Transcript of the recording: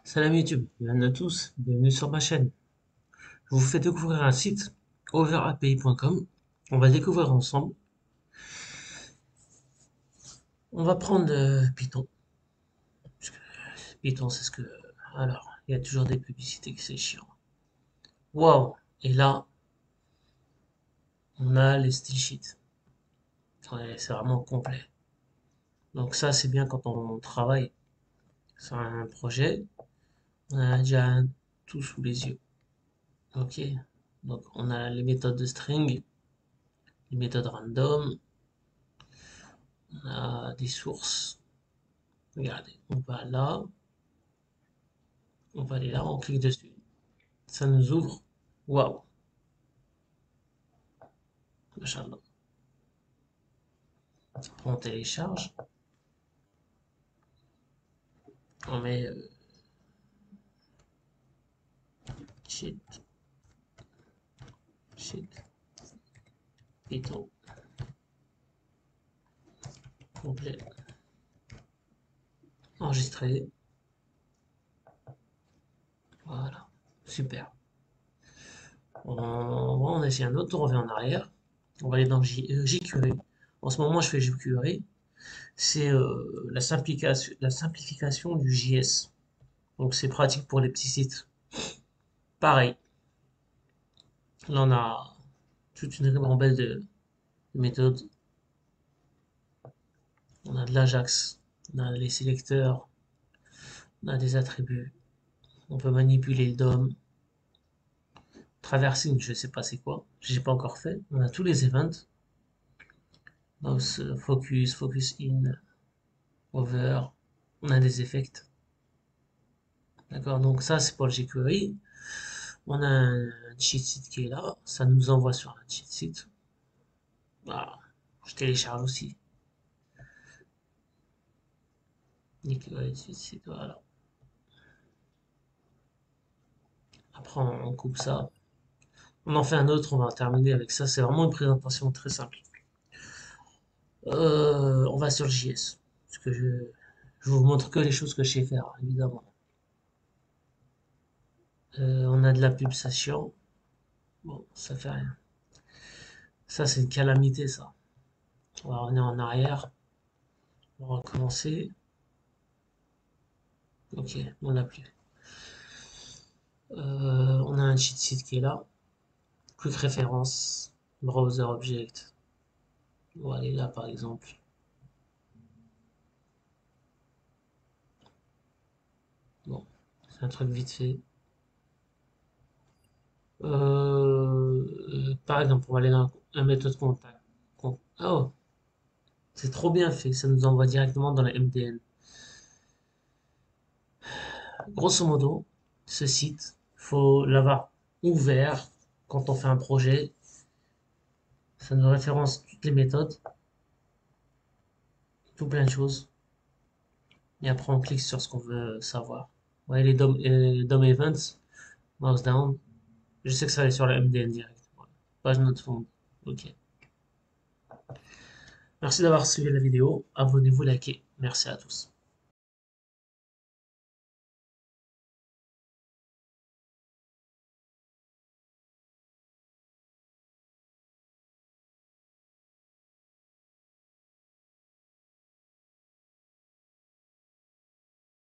Salam YouTube, bienvenue à tous, bienvenue sur ma chaîne. Je vous fais découvrir un site, overapi.com. On va découvrir ensemble. On va prendre Python. Parce que Python, c'est ce que... Alors, il y a toujours des publicités que c'est chiant. Waouh! Et là, on a les style sheets. Ouais, c'est vraiment complet. Donc ça, c'est bien quand on travaille sur un projet. On a déjà tout sous les yeux. Ok? Donc on a les méthodes de string, les méthodes random, on a des sources. Regardez, on va là, on va aller là, on clique dessus. Ça nous ouvre. Waouh, machallah. Après, on télécharge. On met sheet, sheet, Python, complet, enregistré. Voilà, super. On essaie un autre, on revient en arrière. On va aller dans jQuery. En ce moment, je fais jQuery. C'est la simplification du JS. Donc, c'est pratique pour les petits sites. Pareil, là, on a toute une ribambelle de méthodes. On a de l'Ajax, on a les sélecteurs, on a des attributs, on peut manipuler le DOM, traversing, je sais pas c'est quoi, j'ai pas encore fait. On a tous les events, mouse, focus, focus in, over, on a des effects. D'accord, donc ça c'est pour le jQuery. On a un cheat sheet qui est là, ça nous envoie sur un cheat sheet. Voilà, je télécharge aussi. jQuery cheat sheet, voilà. Après on coupe ça. On en fait un autre, on va terminer avec ça. C'est vraiment une présentation très simple. On va sur le JS. Parce que je vous montre que les choses que je sais faire, évidemment. On a de la pulsation. Bon, ça fait rien. Ça, c'est une calamité, ça. On va revenir en arrière. On va recommencer. Ok, on l'a plus. On a un cheat sheet qui est là. Quick référence. Browser object. On va aller là, par exemple. Bon, c'est un truc vite fait. Par exemple, on va aller dans la méthode contact. Oh, c'est trop bien fait, ça nous envoie directement dans la MDN. Grosso modo, ce site, faut l'avoir ouvert quand on fait un projet. Ça nous référence toutes les méthodes, tout plein de choses. Et après, on clique sur ce qu'on veut savoir. Vous voyez les DOM events, mouse down. Je sais que ça va aller sur la MDN direct. Voilà. Page not found. Ok. Merci d'avoir suivi la vidéo. Abonnez-vous, likez. Merci à tous.